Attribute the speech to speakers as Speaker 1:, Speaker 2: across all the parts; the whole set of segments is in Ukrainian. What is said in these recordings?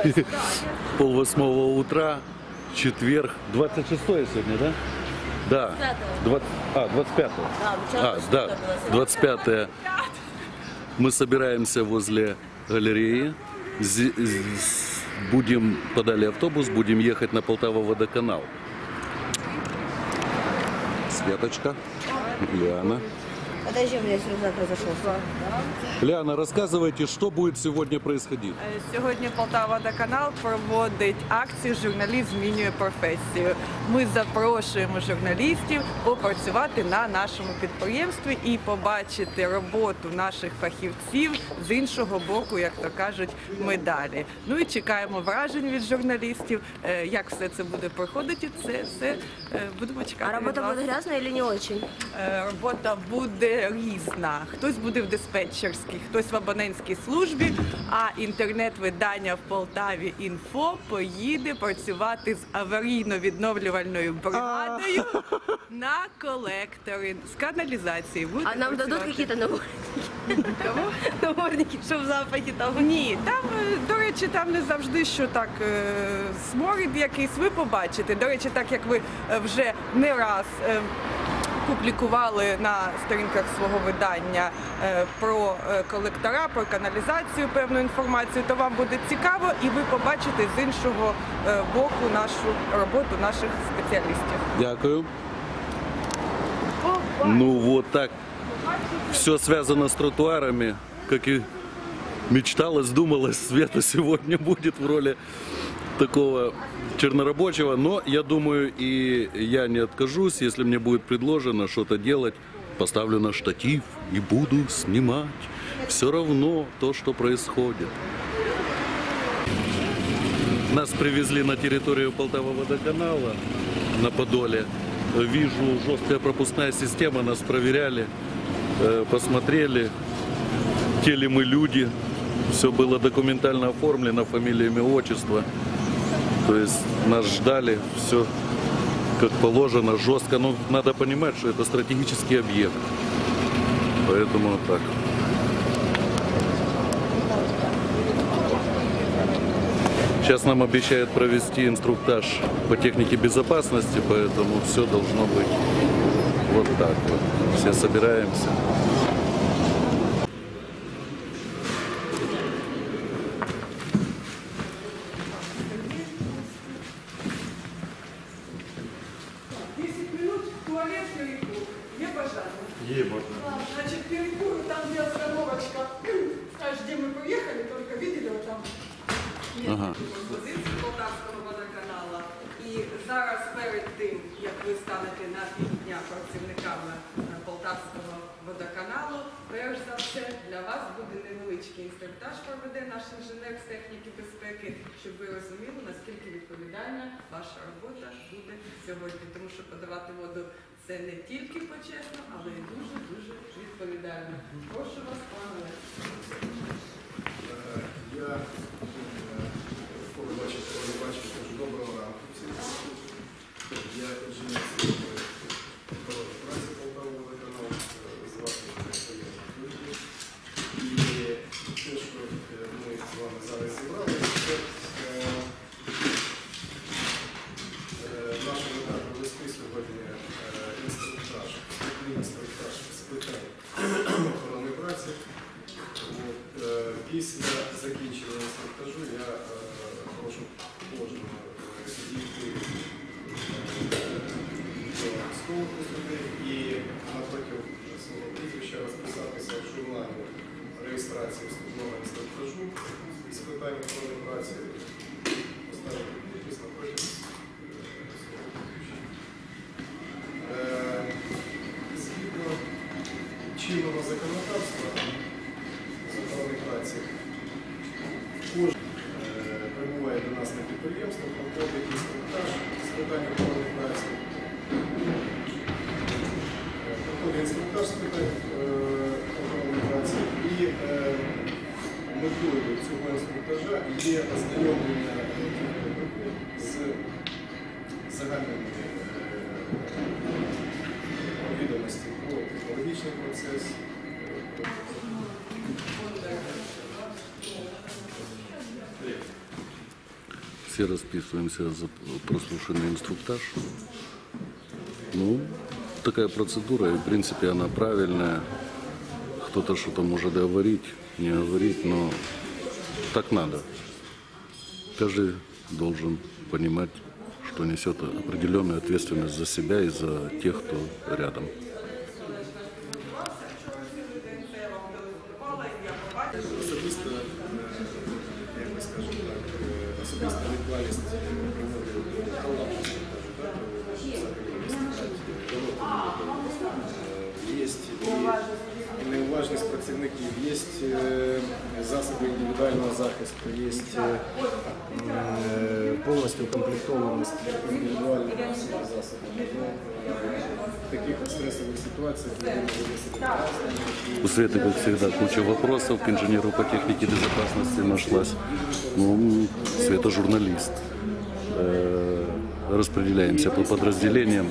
Speaker 1: Пол-восьмого утра, четверг, 26-е сегодня, да? Да. 25-е. Да, 25-е. Мы собираемся возле галереи. Подали автобус, будем ехать на Полтава-водоканал. Светочка, Лиана.
Speaker 2: Подожди, у меня сюжет произошел.
Speaker 1: Лиана, рассказывайте, что будет сегодня происходить?
Speaker 3: Сьогодні Полтава-водоканал проводить акцію «Журналіст змінює професію». Ми запрошуємо журналістів попрацювати на нашому підприємстві і побачити роботу наших фахівців з іншого боку, як то кажуть, медалі. Ну і чекаємо вражень від журналістів, як все це буде проходити, це все будемо чекати.
Speaker 2: А робота буде грязна чи не дуже?
Speaker 3: Робота буде різна. Хтось буде в диспетчерській, хтось в абонентській службі, а інтернет-видання в Полтаві «Інфо» поїде працювати з аварійно-відновлювальною бригадою на колектори, з каналізації.
Speaker 2: А нам дадуть якісь намордники, щоб запахи там?
Speaker 3: Ні, там, до речі, там не завжди, що так сморід якийсь ви побачите. До речі, так як ви вже не раз публікували на сторінках свого видання про колектора, про каналізацію певну інформацію, то вам буде цікаво і ви побачите з іншого боку нашу роботу наших спеціалістів.
Speaker 1: Дякую. Ну вот так. Все связано с тротуарами, как и мечталось, думалось, Света сегодня будет в роли такого чернорабочего, но я думаю, и я не откажусь, если мне будет предложено что-то делать, поставлю на штатив и буду снимать все равно то, что происходит. Нас привезли на территорию Полтава-водоканала на Подоле. Вижу, жесткая пропускная система, нас проверяли, посмотрели, те ли мы люди. Все было документально оформлено, фамилия, имя, отчество. То есть нас ждали, все как положено, жестко. Но надо понимать, что это стратегический объект. Поэтому вот так. Сейчас нам обещают провести инструктаж по технике безопасности, поэтому все должно быть вот так вот. Все собираемся.
Speaker 3: Значит, перекуры, там где остановочка. Знаешь, где мы поехали, только видели, вот там нет позиції Полтавського водоканалу. І зараз перед тим, як ви станете на півдня працівниками Полтавського водоканалу, перш за все для вас буде невеличкий інструктаж, проведе наш інженер з техніки безпеки, щоб ви розуміли, наскільки відповідальна ваша робота буде сьогодні. Тому що подавати воду це не тільки почесно, але й дуже-дуже відповідально. Прошу вас, пане Олег.
Speaker 4: Я бачу, кажу, доброго ранку всім. Я інженер праці Полтава-водоканалу, звати мене Олег. І те, що ми з вами зараз зібралися, це наша мета провести сьогодні інструктаж з питань охорони праці. Після закінчення інструктажу я прошу кожного підійти до столу і напротив свого прізвища розписатися в журналі реєстрації вступного інструктажу з питань охорони праці, поставити підпис напротив свого прізвища. Згідно чинного законодавства з охорони праці, кожен прибуває до нас на підприємство, проходить інструктаж з питань охорони праці. Проходить інструктаж з питань охорони праці і метою цього інструктажа є ознайомлення з загальними відомостями про технологічний процес.
Speaker 1: все расписываемся за прослушанный инструктаж. Ну, такая процедура, и в принципе она правильная. Кто-то что-то может говорить, не говорить, но так надо. Каждый должен понимать, что несет определенную ответственность за себя и за тех, кто рядом.
Speaker 4: Особисто, як би скажемо так, особиста відповідальність є і неуважність працівників, є засоби індивідуального захисту, є повністю укомплектованість індивідуальних засобів. В таких стресовых ситуациях
Speaker 1: У Светы, как всегда, куча вопросов к инженеру по технике безопасности нашлась. Ну, Света журналист. Распределяемся по подразделениям.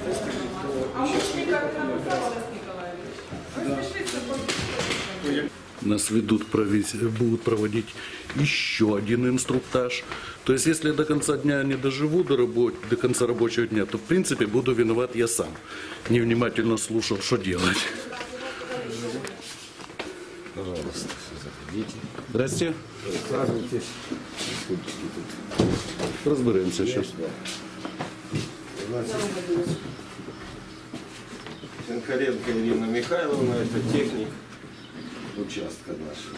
Speaker 1: Нас будут проводить еще один инструктаж. То есть, если я до конца дня не доживу до конца рабочего дня, то, в принципе, буду виноват я сам. Невнимательно слушал, что делать.
Speaker 5: Пожалуйста, заходите.
Speaker 1: Здрасте.
Speaker 5: Присаживайтесь.
Speaker 1: Разберемся сейчас.
Speaker 5: Значит, Сенкаренко Ирина Михайловна, это техник участка нашего.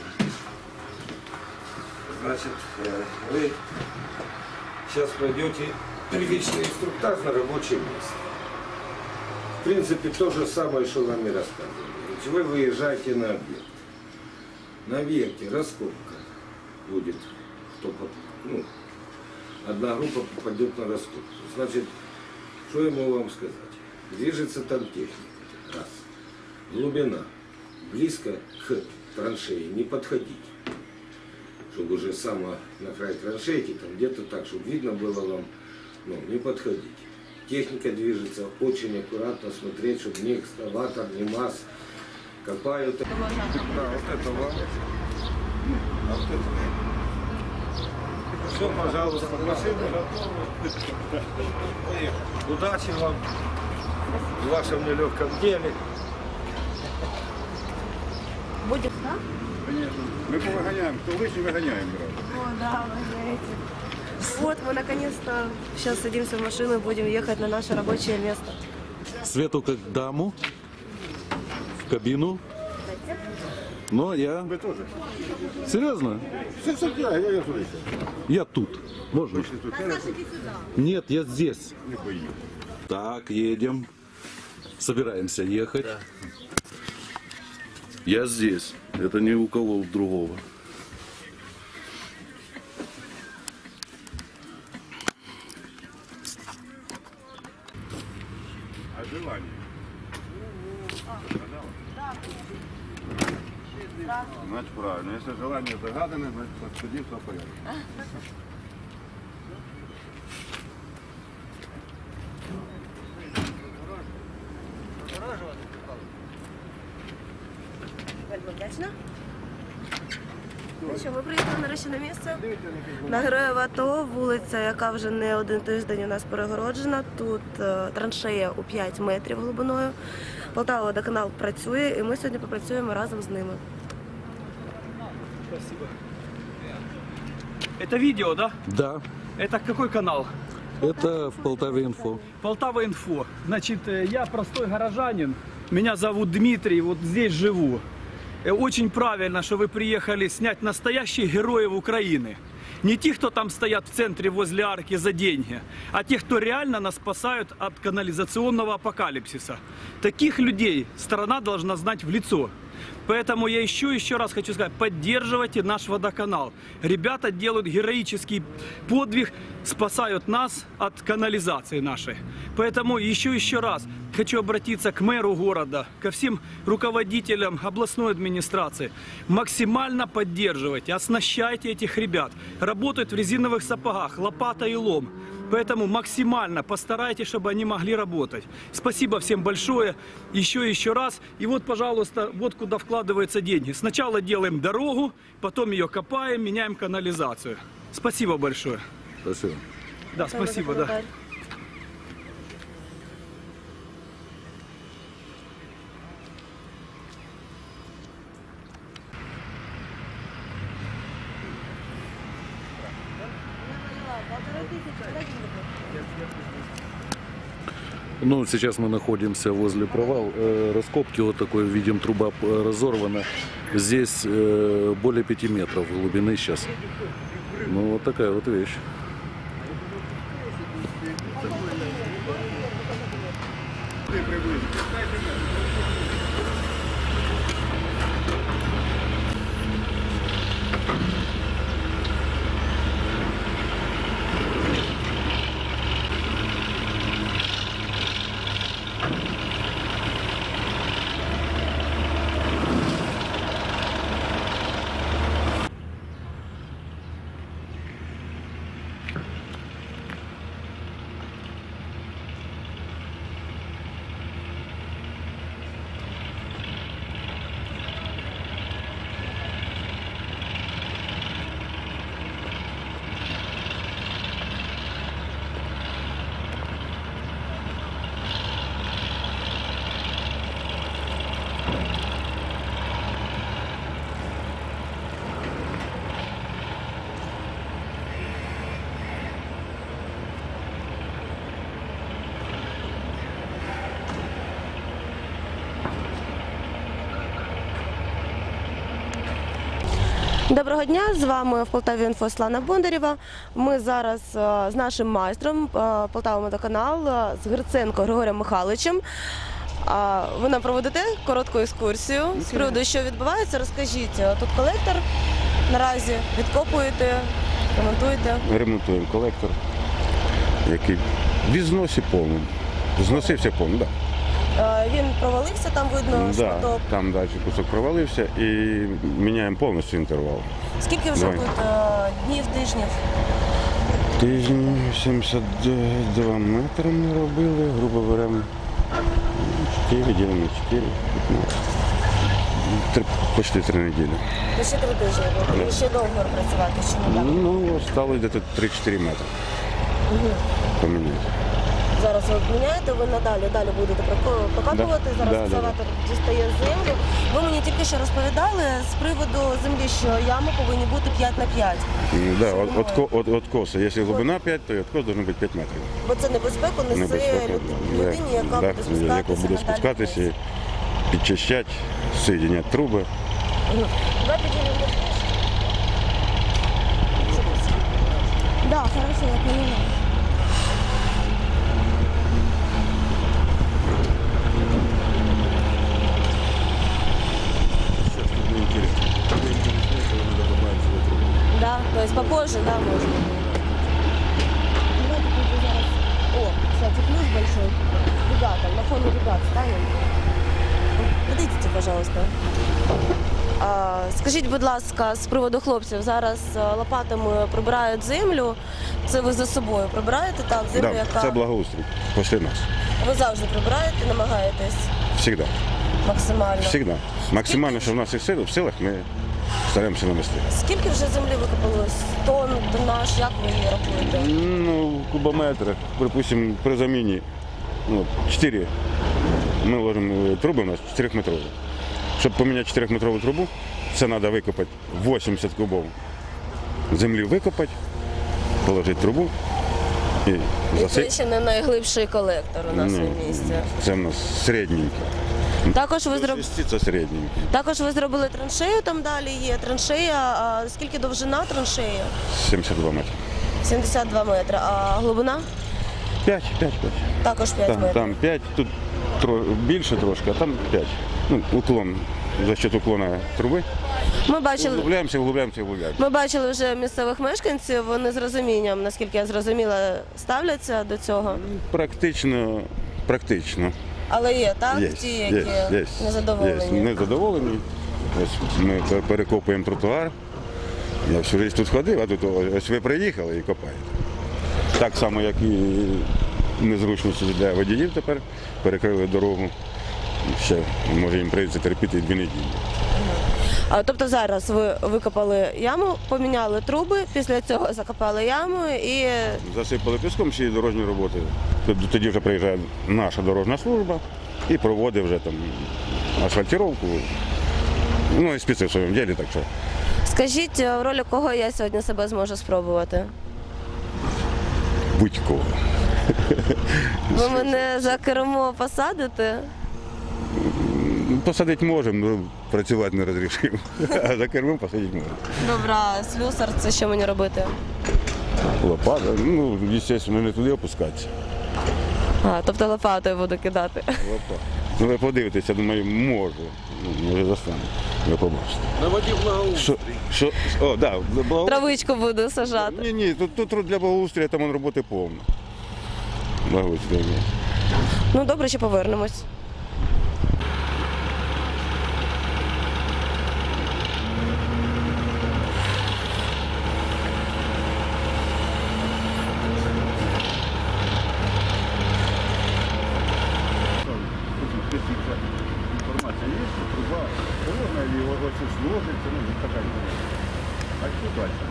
Speaker 5: Значит, вы сейчас пойдете первичный инструктаж на рабочее место. В принципе, то же самое, что вам и рассказывали. Вы выезжаете на объект. На объекте раскопка будет. Одна группа попадет на раскопку. Значит, что я могу вам сказать? Движется там техника. Раз. Глубина. Близко к траншеи не подходить. Чтобы уже само на край траншейки, там где-то так, чтобы видно было вам, не подходить. Техника движется очень аккуратно, смотреть, чтобы ни экскаватор, ни МАЗ копают. Да, вот это вам. А вот это вам. Все, пожалуйста, машина готова. Удачи вам в вашем нелегком деле.
Speaker 2: Будет, да?
Speaker 6: Конечно. Мы повыгоняем, кто выше выгоняем, брат.
Speaker 2: О, да, вы знаете. Вот, мы наконец-то сейчас садимся в машину и будем ехать на наше рабочее место.
Speaker 1: Свету как даму в кабину. Но я...
Speaker 6: Вы тоже.
Speaker 1: Серьезно?
Speaker 6: Все, я туда.
Speaker 1: Я тут. Можно? Нет, я здесь.
Speaker 6: Не поїду.
Speaker 1: Так, едем. Собираемся ехать. Я здесь. Это не у кого другого.
Speaker 6: А желание? Значит, правильно. Если желание загадано, значит, подходи, все в порядке.
Speaker 2: Вдячна. Ну що, ми приїхали нарешті на місце. На Героїв АТО, вулиця, яка вже не один тиждень у нас перегороджена. Тут траншея у 5 метрів глибиною. Полтава водоканал працює, і ми сьогодні попрацюємо разом з ними.
Speaker 7: Спасибо. Это видео, да?
Speaker 1: Да,
Speaker 7: Это какой канал?
Speaker 1: это в Полтаве инфо.
Speaker 7: Полтава Инфо. Значит, я простой горожанин. Меня зовут Дмитрий, вот здесь живу. Очень правильно, что вы приехали снять настоящих героев Украины. Не тех, кто там стоят в центре возле арки за деньги, а тех, кто реально нас спасают от канализационного апокалипсиса. Таких людей страна должна знать в лицо. Поэтому я еще раз хочу сказать, поддерживайте наш водоканал. Ребята делают героический подвиг, спасают нас от канализации нашей. Поэтому еще раз хочу обратиться к мэру города, ко всем руководителям областной администрации. Максимально поддерживайте, оснащайте этих ребят. Работают в резиновых сапогах, лопата и лом. Поэтому максимально постарайтесь, чтобы они могли работать. Спасибо всем большое. Еще раз. И вот, пожалуйста, вот куда вкладываются деньги. Сначала делаем дорогу, потом ее копаем, меняем канализацию. Спасибо большое.
Speaker 1: Спасибо.
Speaker 7: Да, спасибо, да.
Speaker 1: Ну, сейчас мы находимся возле провал раскопки, вот такой, видим, труба разорвана. Здесь более 5 метров глубины сейчас. Ну, вот такая вот вещь.
Speaker 2: Доброго дня, з вами в Полтаві інфо Світлана Бондарєва. Ми зараз з нашим майстром Полтава Водоканал, з Гриценко Григорієм Михайловичем. Ви нам проведете коротку екскурсію з приводу, що відбувається. Розкажіть, тут колектор наразі відкопуєте, ремонтуєте?
Speaker 6: Ремонтуємо колектор, який в зносі повному. Зносився повним, так.
Speaker 2: Він провалився, там видно
Speaker 6: Да,
Speaker 2: шматок.
Speaker 6: там далі кусок провалився і міняємо повністю інтервал.
Speaker 2: Скільки вже
Speaker 6: Давай.
Speaker 2: тут днів, тижнів?
Speaker 6: Тижні 72 метри ми робили, грубо беремо 4, ділимо на 4, 15. Почти 3 неділі.
Speaker 2: Ще 3 тижні. Ви ще довго працювати, чи не так?
Speaker 6: Ну, стало десь 3-4 метри. Поміняти.
Speaker 2: Зараз ви міняєте, ви далі будете прокапувати,
Speaker 6: Да.
Speaker 2: зараз
Speaker 6: Да.
Speaker 2: екскаватор дістає землю. Ви мені тільки що розповідали з приводу землі, що ями повинні бути 5 на 5.
Speaker 6: Да, от коса, якщо глибина 5, то откос має бути 5 метрів.
Speaker 2: Бо це небезпеку несе людині, яка буде спускатися.
Speaker 6: яка буде
Speaker 2: надалі
Speaker 6: спускатися
Speaker 2: вниз.
Speaker 6: і підчищати, соєдиняти труби.
Speaker 2: Давай підійдемо. Да, хорошо, я поняла. Да, то есть попозже, да, можно. Давайте тут зараз. О, кстати, плюс большой. Ребята, на фоне ребят станем. Подойдите, пожалуйста. Скажіть, будь ласка, з приводу хлопців, зараз лопатами прибирають землю. Це ви за собою прибираєте так, землю,
Speaker 6: Да,
Speaker 2: яка...
Speaker 6: це благоустрій, після нас.
Speaker 2: Ви завжди прибираєте, намагаєтесь
Speaker 6: Всегда.
Speaker 2: максимально.
Speaker 6: Всегда. Максимально, що в нас в силах, ми стараємося навести.
Speaker 2: Скільки вже землі викопалось? Тонн, тоннаж, як ви її рахуєте?
Speaker 6: Ну, кубометр, припустимо, при заміні 4, ми ложимо труби у нас 4-метрові. Щоб поміняти 4-метрову трубу, це треба викопати 80 кубов землі, викопати, положити трубу і
Speaker 2: І це
Speaker 6: засипати.
Speaker 2: ще не найглибший колектор у нас у місті.
Speaker 6: Це в нас середненький.
Speaker 2: Також ви
Speaker 6: Це середненький.
Speaker 2: Також ви зробили траншею, там далі є траншея. А скільки довжина траншеї?
Speaker 6: 72 метри.
Speaker 2: 72 метри. А глибина?
Speaker 6: 5.
Speaker 2: Також 5 метрів.
Speaker 6: Там 5, тут більше трошки, а там 5. Ну, уклон, за счет уклона труби.
Speaker 2: Ми бачили,
Speaker 6: Углубляємося.
Speaker 2: ми бачили вже місцевих мешканців, вони з розумінням, наскільки я зрозуміла, ставляться до цього.
Speaker 6: Практично.
Speaker 2: Але є, так?
Speaker 6: Є,
Speaker 2: Ті, які
Speaker 6: є.
Speaker 2: незадоволені.
Speaker 6: Є. Незадоволені. Ось ми перекопуємо тротуар. Я всю життя тут ходив, а тут ось ви приїхали і копаєте. Так само, як і незручності для водіїв тепер. Перекрили дорогу. Ще, може, їм прийдеться терпіти 2 неділі.
Speaker 2: Тобто зараз ви викопали яму, поміняли труби, після цього закопали яму і
Speaker 6: Засипали піском всі дорожні роботи. Тоді вже приїжджає наша дорожня служба і проводить вже там асфальтировку. Ну і спеці в своєму ділі, так що.
Speaker 2: скажіть, в ролі кого я сьогодні себе зможу спробувати?
Speaker 6: Будь-кого.
Speaker 2: Ви мене за кермо посадите?
Speaker 6: Посадити можемо, але працювати не розрішимо. А за кермом посадити можемо.
Speaker 2: Добре, а слюсар, це що мені робити?
Speaker 6: Лопата, ну, звісно, не туди опускатися.
Speaker 2: Тобто лопатою буду кидати.
Speaker 6: Лопата. Ну, ви подивитеся, думаю, можу. Ну, може застану. Ви побачите.
Speaker 1: Наводи благоустрій.
Speaker 6: О, да,
Speaker 2: Травичку буду сажати.
Speaker 6: Ні, тут для благоустрія там роботи повно. Благоустрій.
Speaker 2: Ну добре, ще повернемось.
Speaker 6: Информация есть, что труба сложная, или очень сложится, ну, не такая. А что дальше?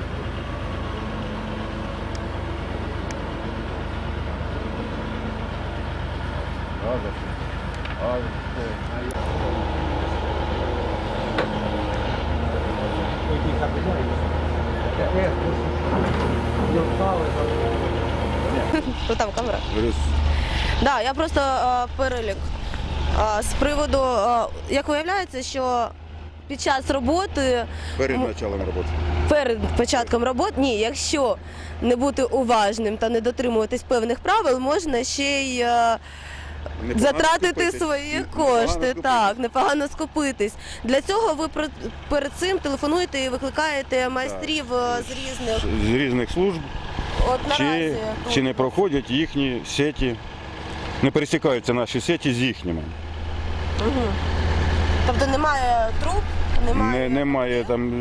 Speaker 2: Що там камера? Да, я просто перелік. З приводу, як виявляється, що під час роботи,
Speaker 6: Перед началом роботи.
Speaker 2: перед початком роботи, ні, якщо не бути уважним та не дотримуватись певних правил, можна ще й затратити свої кошти, так, непогано скупитись. Для цього ви перед цим телефонуєте і викликаєте майстрів з
Speaker 6: З різних служб,
Speaker 2: От наразі
Speaker 6: чи не проходять їхні сеті, не пересікаються наші сеті з їхніми.
Speaker 2: Тобто немає труб,
Speaker 6: Немає там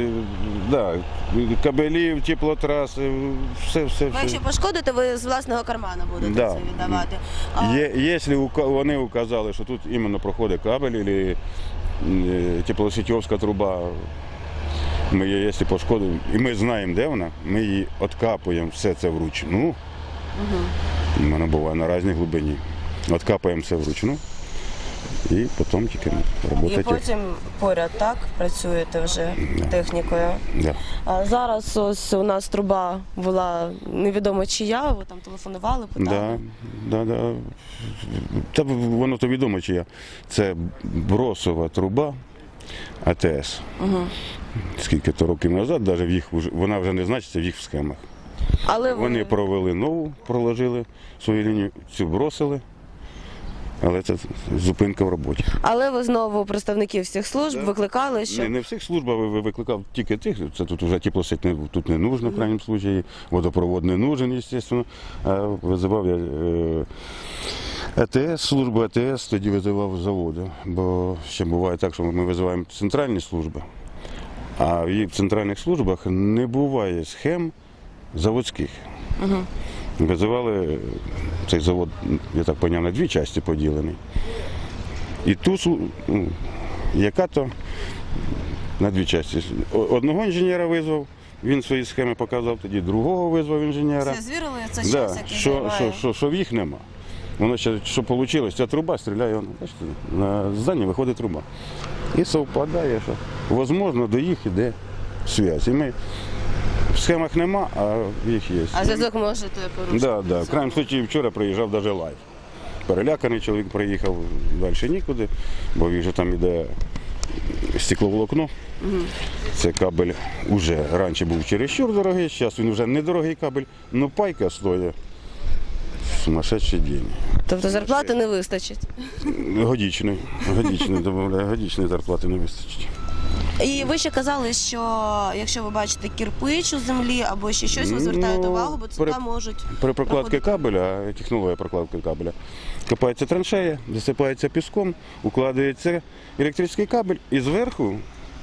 Speaker 6: кабелів, теплотраси, все.
Speaker 2: Ви якщо пошкодите, ви з власного карману будете
Speaker 6: Да.
Speaker 2: це віддавати.
Speaker 6: Якщо вони указали, що тут іменно проходить кабель або теплосетьовська труба, ми її, якщо пошкодимо, і ми знаємо, де вона, ми її відкапуємо все це вручну. У мене буває на різній глибині. Відкапуємо все вручну і потім тільки робота.
Speaker 2: І потім поряд, так, працюєте вже технікою.
Speaker 6: Да.
Speaker 2: А зараз ось у нас труба була невідомо чия, ви там телефонували, питали.
Speaker 6: Да. Та воно то відомо чия. Це бросова труба АТС. Скільки-то років назад, навіть вона вже не значиться в їх схемах.
Speaker 2: Але
Speaker 6: Вони провели нову, проложили свою лінію, цю бросили, але це зупинка в роботі.
Speaker 2: Але ви знову представників всіх служб викликали, що...
Speaker 6: Не всіх служб, викликав тільки тих, це тут вже теплосеть тут не нужно в крайньому випадку, водопровод не нужен, звісно. А визивав я АТС, службу АТС, тоді визивав з заводу, бо ще буває так, що ми визиваємо центральні служби, а в центральних службах не буває схем заводських. Визивали цей завод, я так зрозумів, на дві частини поділений. І ту, яка то на дві частини. Одного інженера визвав, він свої схеми показав, тоді другого визвав інженера.
Speaker 2: Це звірили, це час, який
Speaker 6: що в їх нема. Воно ще, що вийшло, ця труба стріляє, бачите, на здання виходить труба. І совпадає, що, можливо, до їх йде зв'язь. І ми в схемах нема, а в їх є.
Speaker 2: А зв'язок можете порушити?
Speaker 6: Так. В крайньому випадку вчора приїжджав навіть лайв. Переляканий чоловік приїхав, далі нікуди, бо він вже там йде стекловолокно. Це кабель вже раніше був чересчур дорогий, зараз він вже недорогий кабель, але пайка стоїть сумасшедший день.
Speaker 2: Тобто зарплати не вистачить?
Speaker 6: Годічної зарплати не вистачить.
Speaker 2: І ви ще казали, що якщо ви бачите кирпич у землі або ще щось, ви звертаєте увагу, бо це можуть...
Speaker 6: При прокладці кабеля, технологія прокладки кабеля, копається траншея, засипається піском, укладається електричний кабель і зверху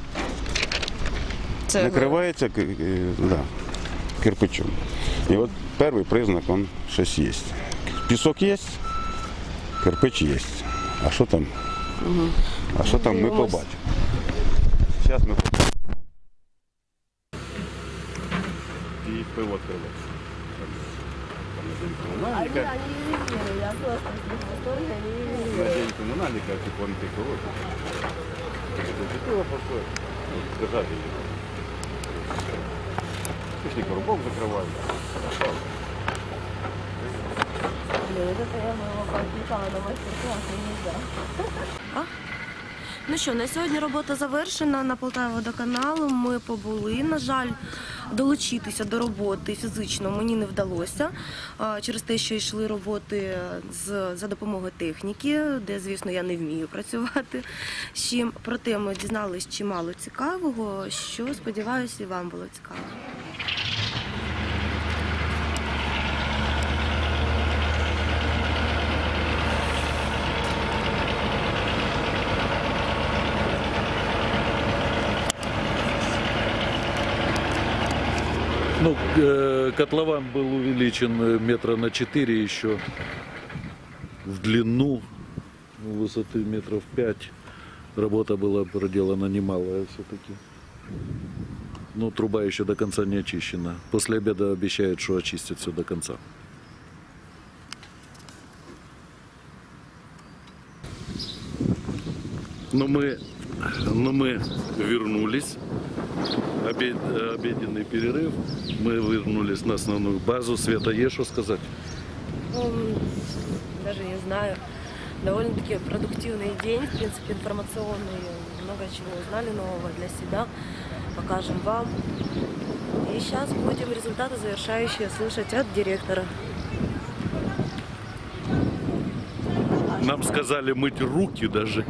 Speaker 6: накривається кирпичом. І от перший признак, він щось є. Пісок є, кирпич є. А що там? Ми побачимо. сейчас мы... И ПВО открывается. Коммунальника.
Speaker 2: я просто
Speaker 6: На день коммунальника, он ПВО. Это просто держать ее. Пошли коробок закрывают.
Speaker 2: Это я моего подписала на мастер-класс, не знаю. Ну що, на сьогодні робота завершена на Полтававодоканалу. Ми побули. На жаль, долучитися до роботи фізично мені не вдалося через те, що йшли роботи за допомогою техніки, де, звісно, я не вмію працювати. Проте ми дізналися чимало цікавого, що, сподіваюся, і вам було цікаво.
Speaker 1: Ну, котлован был увеличен метра на 4 еще в длину, высоты метров 5. Работа была проделана немалая все-таки. Но труба еще до конца не очищена. После обеда обещают, что очистят все до конца. Но мы вернулись. Обеденный перерыв. Мы вернулись на основную базу. Света, есть что сказать?
Speaker 2: Даже не знаю. Довольно-таки продуктивный день, в принципе, информационный. Много чего узнали нового для себя. Покажем вам. И сейчас будем результаты завершающие слышать от директора.
Speaker 1: Нам сказали мыть руки даже.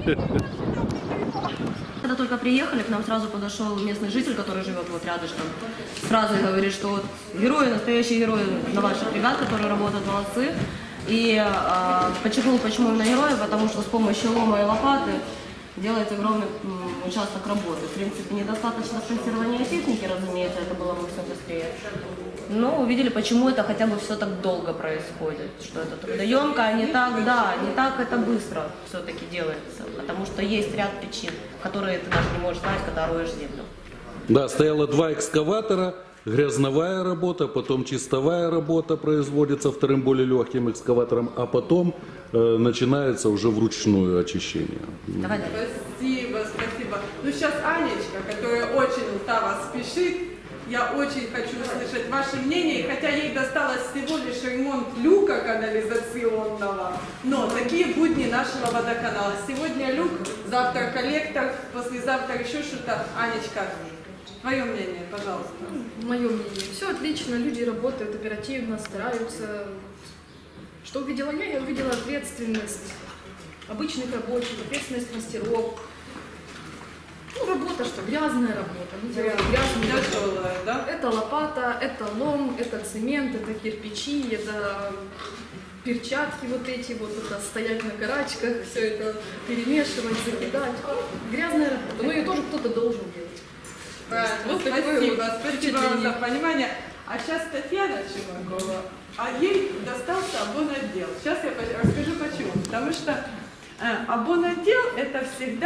Speaker 2: Когда только приехали, к нам сразу подошел местный житель, который живет вот рядышком. Сразу говорит, что вот герои, настоящие герои на ваших ребят, которые работают, молодцы. И почему именно герои? Потому что с помощью лома и лопаты делается огромный участок работы. В принципе, недостаточно спонсирования техники, разумеется, это было бы все быстрее. Но увидели, почему это хотя бы все так долго происходит. Что это трудоемко, а не так, да, не так это быстро все-таки делается. Потому что есть ряд причин, которые ты даже не можешь знать, когда роешь землю.
Speaker 1: Да, стояло 2 экскаватора, грязновая работа, потом чистовая работа производится вторым более легким экскаватором, а потом начинается уже вручную очищение.
Speaker 2: Давай.
Speaker 3: Спасибо, спасибо. Ну сейчас Анечка, которая очень устава спешит, я очень хочу услышать ваше мнение, хотя ей досталось всего лишь ремонт люка канализационного, но такие будни нашего водоканала. Сегодня люк, завтра коллектор, послезавтра еще что-то. Анечка, твое мнение, пожалуйста.
Speaker 8: Мое мнение. Все отлично, люди работают оперативно, стараются. Что увидела я? Я увидела ответственность обычных рабочих, ответственность мастеров. Ну, работа что? Грязная работа. Мы делаем грязную
Speaker 3: Тяжелая, да?
Speaker 8: Это лопата, это лом, это цемент, это кирпичи, это перчатки вот эти, вот это стоять на карачках, все это перемешивать, закидать. Грязная работа, но ее тоже кто-то должен делать.
Speaker 3: Вот спасибо вам за понимание. А сейчас Татьяна Чумакова, а ей достался абонотдел. Сейчас я расскажу почему. Потому что абонотдел – це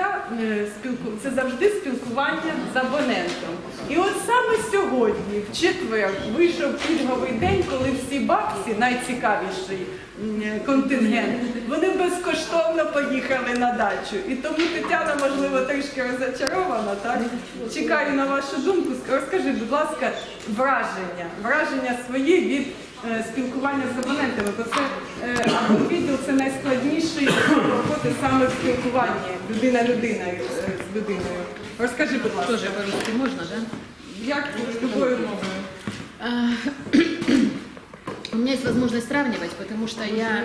Speaker 3: завжди спілкування з абонентом. І от саме сьогодні, в четвер, вийшов пільговий день, коли всі бабці, найцікавіший контингент, вони безкоштовно поїхали на дачу. І тому Тетяна, можливо, трішки розчарована, так? Чекаю на вашу думку. Розкажи, будь ласка, враження свої від спілкування з абонентами, бо це абонвідділ – це найскладніший роботи саме в спілкуванні людина-людина з людиною. Розкажи, будь ласка.
Speaker 9: Тоже по-русски можно, да?
Speaker 3: Як любою мовою?
Speaker 9: У меня есть возможность сравнивать, потому что я...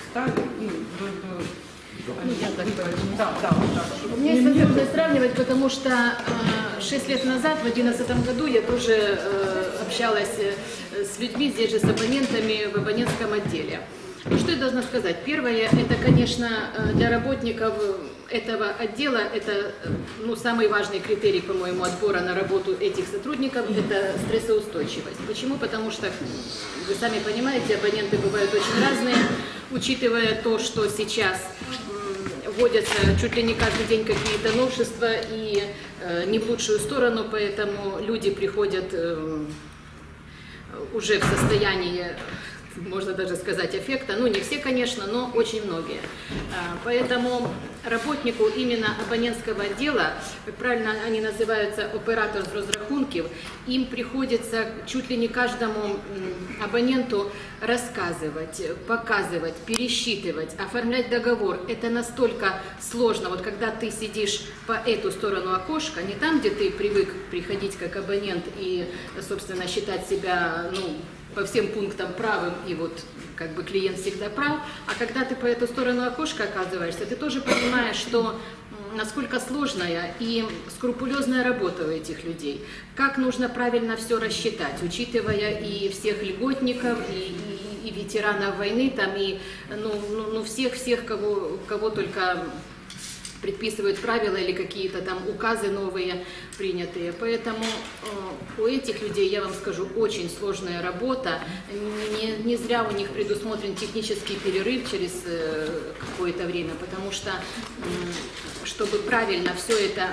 Speaker 9: У меня есть возможность сравнивать, потому что 6 лет назад, в 2011 году, я тоже общалась с людьми, здесь же с абонентами в абонентском отделе. И что я должна сказать? Первое, это, конечно, для работников этого отдела, это самый важный критерий, по-моему, отбора на работу этих сотрудников, это стрессоустойчивость. Почему? Потому что, вы сами понимаете, абоненты бывают очень разные, учитывая то, что сейчас вводятся чуть ли не каждый день какие-то новшества и не в лучшую сторону, поэтому люди приходят уже в состоянии, можно даже сказать, аффекта. Ну, не все, конечно, но очень многие. Поэтому работнику именно абонентского отдела, как правильно они называются, оператор з розрахунків, им приходится чуть ли не каждому абоненту рассказывать, показывать, пересчитывать, оформлять договор. Это настолько сложно. Вот когда ты сидишь по эту сторону окошка, не там, где ты привык приходить как абонент и, собственно, считать себя, ну, по всем пунктам правым, и вот как бы клиент всегда прав, а когда ты по эту сторону окошка оказываешься, ты тоже понимаешь, что насколько сложная и скрупулезная работа у этих людей, как нужно правильно все рассчитать, учитывая и всех льготников, и ветеранов войны, там, и всех, кого только предписывают правила или какие-то там указы новые принятые. Поэтому у этих людей, я вам скажу, очень сложная работа. Не зря у них предусмотрен технический перерыв через какое-то время, потому что, чтобы правильно все это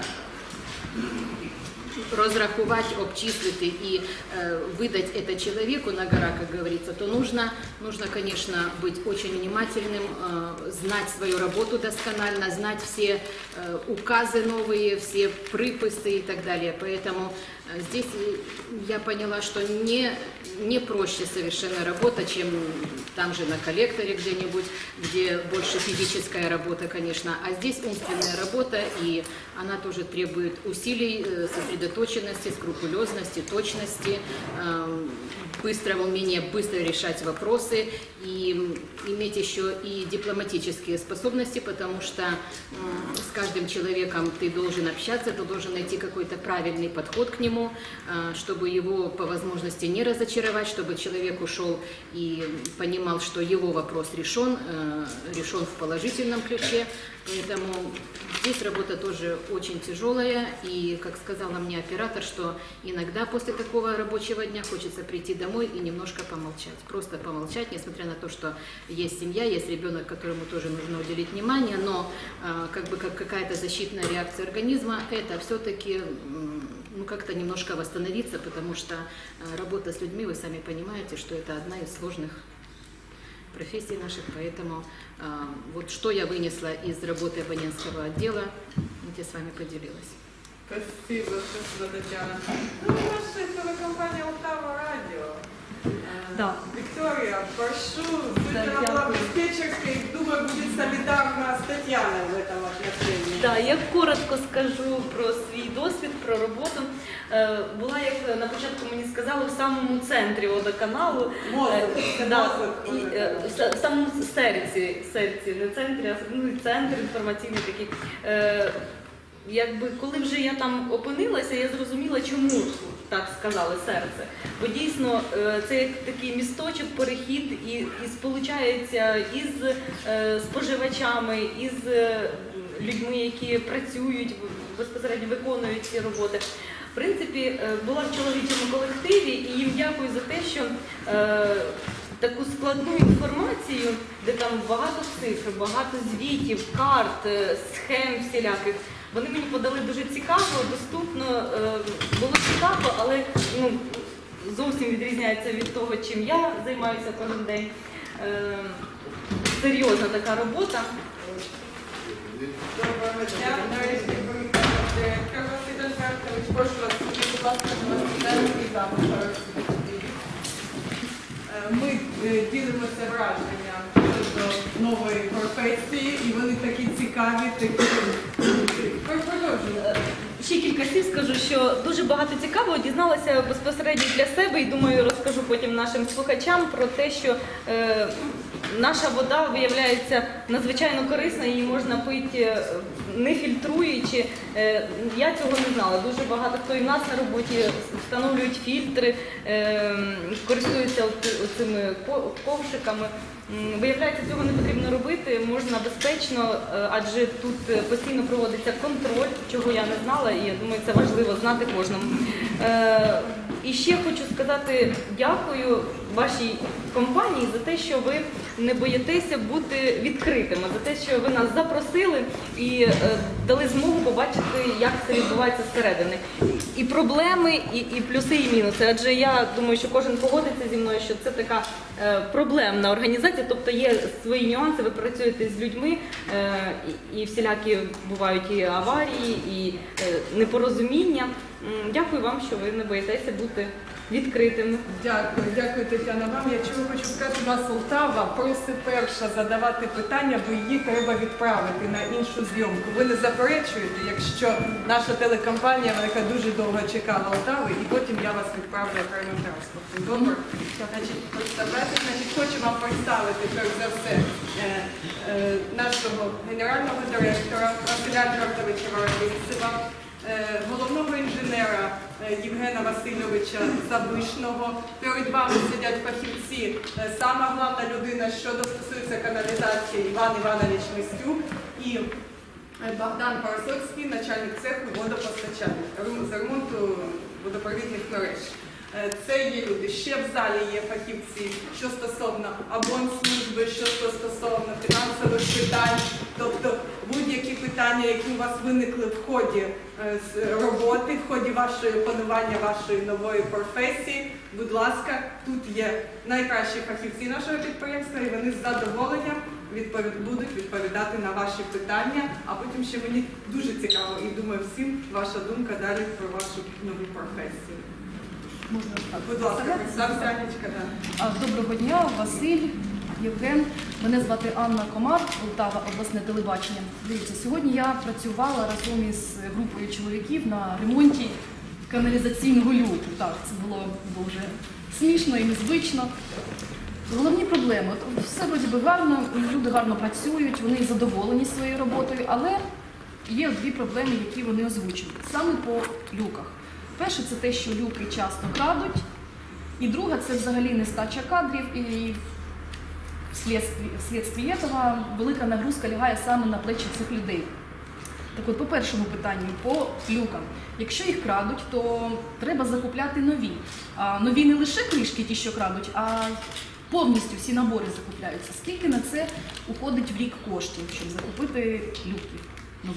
Speaker 9: розрахувати, обчислити и выдать это человеку на гора, как говорится, то нужно, конечно, быть очень внимательным, знать свою работу досконально, знать все указы новые, все приписы и так далее. Поэтому здесь я поняла, что не проще совершенно работа, чем там же на коллекторе где-нибудь, где больше физическая работа, конечно, а здесь умственная работа, и она тоже требует усилий, сосредоточенности, скрупулезности, точности, быстрого умения быстро решать вопросы и иметь еще и дипломатические способности, потому что с каждым человеком ты должен общаться, ты должен найти какой-то правильный подход к нему, чтобы его по возможности не разочаровать, чтобы человек ушел и понимал, что его вопрос решен в положительном ключе. Поэтому здесь работа тоже очень тяжелая, и, как сказала мне оператор, что иногда после такого рабочего дня хочется прийти домой и немножко помолчать, просто помолчать, несмотря на то, что есть семья, есть ребенок, которому тоже нужно уделить внимание, но как бы как какая-то защитная реакция организма, это все-таки как-то немножко восстановиться, потому что работа с людьми, вы сами понимаете, что это одна из сложных профессий наших, поэтому вот что я вынесла из работы абонентского отдела, вот я с вами поделилась.
Speaker 3: Спасибо, Татьяна. Ну, наша телекомпания «Полтава Радио».
Speaker 2: Да.
Speaker 3: Виктория, прошу, она была в диспетчерской, думаю, будет солидарна с Татьяной в этом отношении.
Speaker 10: Да, я коротко скажу про свій досвід, про роботу. Була, як на початку мені сказали, в самому центрі водоканалу. В самому серці, не центрі, а центр інформаційний такий. Якби, коли вже я там опинилася, я зрозуміла, чому так сказали серце. Бо дійсно це як такий місточок, перехід і сполучається із споживачами, із людьми, які працюють, безпосередньо виконують ці роботи. В принципі, була в чоловічому колективі і їм дякую за те, що таку складну інформацію, де там багато цифр, багато звітів, карт, схем всіляких, вони мені подали дуже цікаво, доступно, було цікаво, але зовсім відрізняється від того, чим я займаюся кожен день. Серйозна така робота.
Speaker 3: Доброго дня, нарешті комітет. Василь Франкович, прошу вас, будь ласка, ми ділимося враженням щодо нової професії, і вони такі цікаві, такі...
Speaker 10: Ще кілька слів скажу, що дуже багато цікавого дізналася безпосередньо для себе і, думаю, розкажу потім нашим слухачам про те, що наша вода виявляється надзвичайно корисна, її можна пити не фільтруючи. Я цього не знала. Дуже багато хто і в нас на роботі встановлюють фільтри, користуються цими ковшиками. Виявляється, цього не потрібно робити, можна безпечно, адже тут постійно проводиться контроль, чого я не знала, і я думаю, це важливо знати кожному. І ще хочу сказати дякую вашій компанії за те, що ви не боїтеся бути відкритими за те, що ви нас запросили і дали змогу побачити, як це відбувається зсередини. І проблеми, і плюси, і мінуси. Адже я думаю, що кожен погодиться зі мною, що це така проблемна організація, тобто є свої нюанси, ви працюєте з людьми, і всілякі бувають і аварії, і непорозуміння. Дякую вам, що ви не боїтеся бути відкритими.
Speaker 3: Дякую, дякую, Тетяна, вам. Я чого хочу сказати, у нас Полтава просить перша задавати питання, бо її треба відправити на іншу зйомку. Ви не заперечуєте, якщо наша телекомпанія, яка дуже довго чекала Полтави, і потім я вас відправлю окремим транспортом. Добре? Значить, хочу вам представити, перш за все, нашого генерального директора Василя Альбертовича Воробильцева, головного інженера Євгена Васильовича Забишного. Перед вами сидять фахівці, сама головна людина, що стосується каналізації, Іван Іванович Мистюк і Богдан Парасоцький, начальник цеху водопостачання, з ремонту водопровідних мереж. Це є люди. Ще в залі є фахівці, що стосовно абонслужби, що стосовно фінансових питань, тобто будь-які питання, які у вас виникли в ході роботи, в ході вашої опанування вашої нової професії, будь ласка, тут є найкращі фахівці нашого підприємства, і вони з задоволенням будуть відповідати на ваші питання, а потім ще мені дуже цікаво, і думаю, всім ваша думка далі про вашу нову професію.
Speaker 11: Можна
Speaker 3: Будь ласка, представся, Анечка.
Speaker 11: Доброго дня, Василь, Євген. Мене звати Анна Комар, Полтава, обласне телебачення. Дивіться, сьогодні я працювала разом із групою чоловіків на ремонті каналізаційного люку. Так, це було дуже смішно і незвично. Головні проблеми. Все вроді би гарно, люди гарно працюють, вони задоволені своєю роботою, але є дві проблеми, які вони озвучують. Саме по люках. Перше, це те, що люки часто крадуть, і друге, це взагалі нестача кадрів, і вследствие цього велика нагрузка лягає саме на плечі цих людей. Так от, по першому питанню, по люкам. Якщо їх крадуть, то треба закупляти нові. Нові не лише кришки ті, що крадуть, а повністю всі набори закупляються. Скільки на це уходить в рік коштів, щоб закупити люки нові?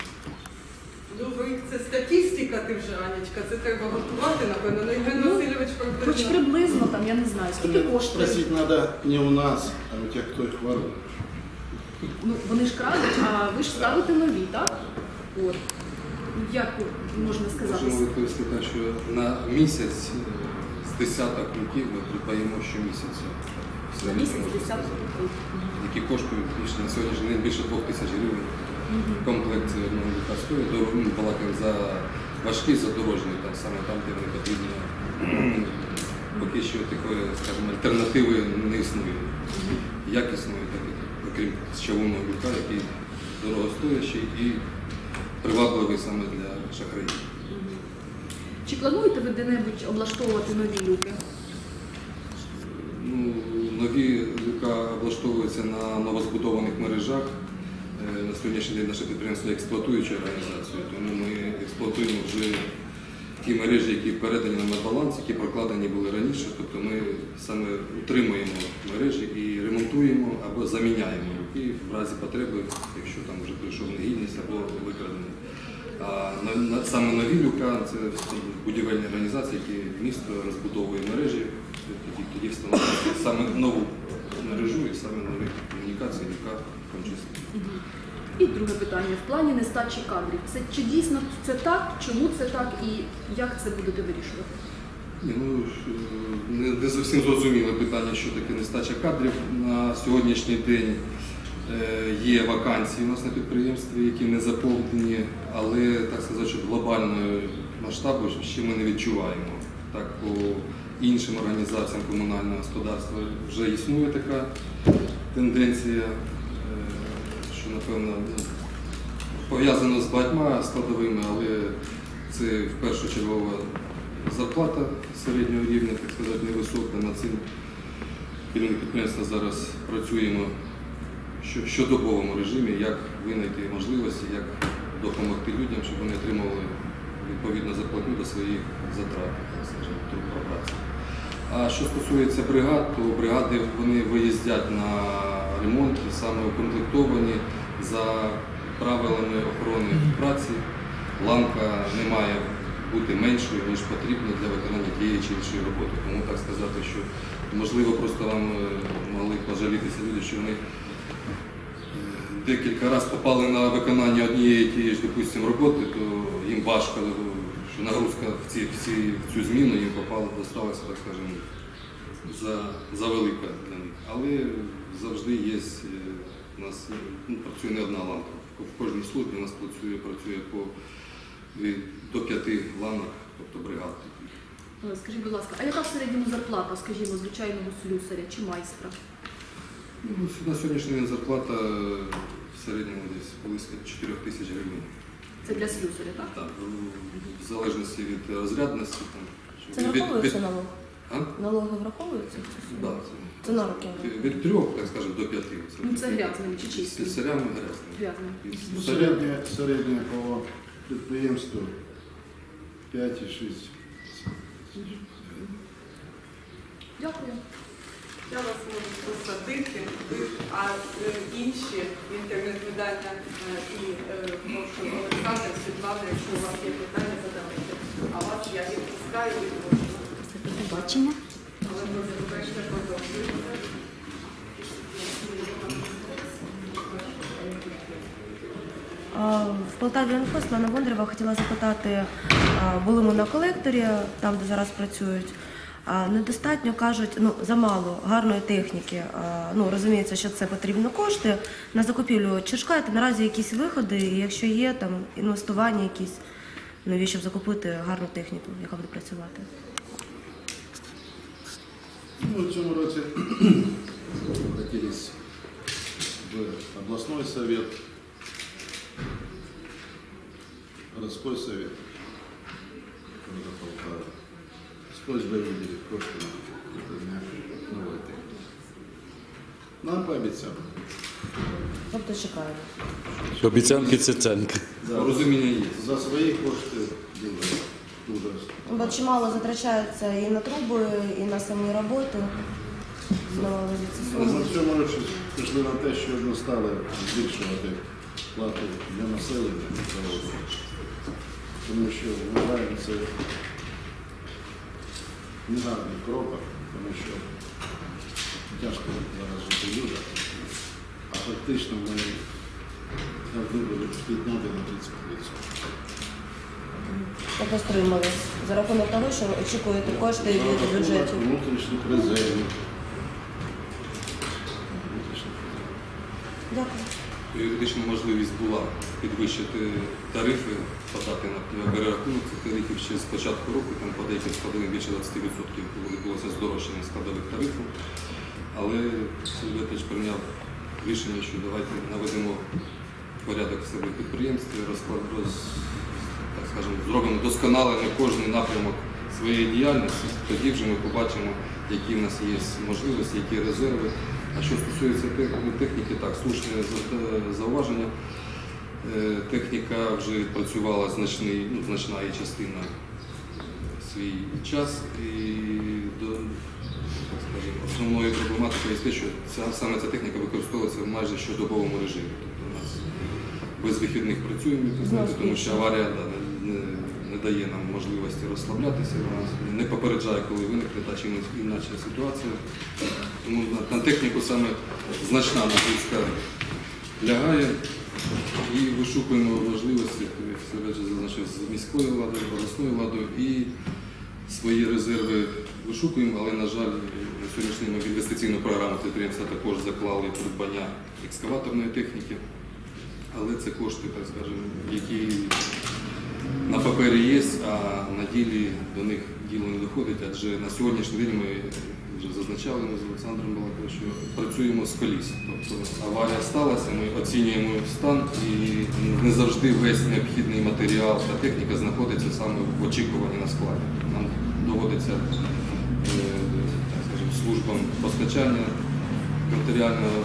Speaker 3: Це статистика, ти вже, Анечка, це треба готувати, напевно, на Євген Васильович приблизно.
Speaker 11: Хоч приблизно, там, я не знаю, скільки коштує.
Speaker 4: Спросить надо не у нас, а у тех, хто їх ворує.
Speaker 11: Ну, вони ж крадуть, а ви ж ставите нові, так? От. Як можна сказати?
Speaker 12: Можемо відповісти так, що на місяць з десяток луків ми придбаємо щомісяця.
Speaker 11: На місяць десяток луків.
Speaker 12: Які коштують на сьогоднішній день більше 2000 гривень. Комплект лука стоїть, балакаємо за важкі, за дорожні, там саме там, де вони потрібні. Поки що такої, скажімо, альтернативи не існує. Як існує, так і окрім чавунного люка, який дорогостоящий і привабливий саме для шахраїв.
Speaker 11: Чи плануєте ви де-небудь облаштовувати нові люки?
Speaker 12: Ну, нові люка облаштовуються на новозбудованих мережах. На сьогоднішній день наше підприємство є експлуатуючою організацією, тому ми експлуатуємо вже ті мережі, які передані нам на баланс, які прокладені були раніше. Тобто ми саме утримуємо мережі і ремонтуємо або заміняємо люки в разі потреби, якщо там вже прийшов негідність або викрадений. А саме нові люка – це будівельні організації, які місто розбудовує мережі, тоді встановлюють саме нову мережу і саме нові комунікації люка в тому числі.
Speaker 11: І друге питання. В плані нестачі кадрів. Чи дійсно це так? Чому це так? І як це будете вирішувати?
Speaker 12: Не зовсім зрозуміле питання, що таке нестача кадрів. На сьогоднішній день є вакансії у нас на підприємстві, які не заповнені, але, так сказати, що глобального масштабу ще ми не відчуваємо. Так, по іншим організаціям комунального господарства вже існує така тенденція, що, напевно, пов'язано з багатьма складовими, але це в першу чергу зарплата середнього рівня, так сказати, невисока. Над цим керівник підприємства зараз працюємо в щодобовому режимі, як винайти можливості, як допомогти людям, щоб вони отримали відповідну зарплатню до своїх затрат, скажімо, трудопраці. А що стосується бригад, то бригади вони виїздять на ремонт саме укомплектовані за правилами охорони праці. Ланка не має бути меншою, ніж потрібно для виконання тієї чи іншої роботи. Тому так сказати, що можливо просто вам могли пожалітися люди, що вони декілька разів попали на виконання однієї тієї ж, допустимо, роботи, то їм важко, що нагрузка в цю зміну їм досталася, так скажемо, за велика для них. Але завжди є, у нас працює не одна ланка. В кожній службі у нас працює до 5 ланок, тобто бригад.
Speaker 11: Скажіть, будь ласка, а яка в середньому зарплата, скажімо, звичайного слюсаря чи майстра?
Speaker 12: На сьогоднішній день зарплата в середньому десь близько 4 тисяч гривень.
Speaker 11: Це для слюсаря, так?
Speaker 12: Так, в залежності від розрядності.
Speaker 2: Це враховується налог? Налоги враховуються?
Speaker 12: Так.
Speaker 2: Це на роки?
Speaker 12: Від 3, так скажемо, до 5.
Speaker 11: Ну це грязними чи чистими?
Speaker 12: Слюсарями грязними.
Speaker 4: Середнє по підприємству 5,6.
Speaker 11: Дякую.
Speaker 3: Я вас можу посадити, а інші інтернет-видання і прошу Олександр, Світлана, якщо у вас є питання, задавайте. А вас я відпускаю і можу.
Speaker 2: Це побачення.
Speaker 3: Але ви забудете продовжуєте.
Speaker 2: В Полтаві Інфо Світлана Бондарєва хотіла запитати, були ми на колекторі, там де зараз працюють, недостатньо, кажуть, замало гарної техніки, розуміється, що це потрібно кошти на закупівлю. Чи шукаєте наразі якісь виходи, і якщо є там інвестування якісь нові, щоб закупити гарну техніку, яка буде працювати?
Speaker 4: В цьому році обратились в областной совет, городской совет города Полтавы с просьбой выделить кошти на новой техники. Нам пообещали.
Speaker 2: Тобто чекаємо.
Speaker 1: Обіцянки – це ценки.
Speaker 12: Розуміння є.
Speaker 4: За свої кошти дуже.
Speaker 2: Бо чимало затрачається і на труби, і на самі роботи.
Speaker 4: Ми в цьому році пішли на те, що ми стали збільшувати плату для населення заводу. Тому що вважаємо це негарний крок, тому що тяжко зараз жити людям, а фактично ми повинні були підняти на 30%.
Speaker 2: Тобто стримались за рахунок того, що очікуєте кошти від бюджету.
Speaker 4: Внутрішніх резервів.
Speaker 2: Дякую.
Speaker 12: Юридична можливість була підвищити тарифи, подати на перерахунок цих тарифів ще з початку року, там по деяким складовим більше 20% відбулося здорожчання складових тарифів. Але Сергій Віталійович прийняв рішення, що давайте наведемо порядок в себе підприємстві, так скажемо, зробимо досконалений кожний напрямок своєї діяльності, тоді вже ми побачимо, які в нас є можливості, які резерви. А що стосується техніки, так, слушне зауваження. Техніка вже відпрацювала значна її частина свій час. І так скажемо, основною проблематикою є те, що саме ця техніка використовується в майже щодобовому режимі. Тобто у нас без вихідних працюємо, тому що аварія не дає нам можливості розслаблятися, вона не попереджає, коли виникне та чи інакша ситуація. Тому на техніку саме значна нагрузка лягає і вишукуємо можливості, як Сергій зазначив, з міською владою, обласною владою і свої резерви вишукуємо, але, на жаль, на сьогоднішній ми в інвестиційну програму підприємства також заклали придбання екскаваторної техніки, але це кошти, так скажемо, які на папері є, а на ділі до них діло не доходить, адже на сьогоднішній день ми вже зазначали з Олександром Балаковим, що працюємо з коліс. Тобто аварія сталася, ми оцінюємо стан і не завжди весь необхідний матеріал та техніка знаходиться саме в очікуванні на складі. Нам доводиться так скажемо, службам постачання матеріального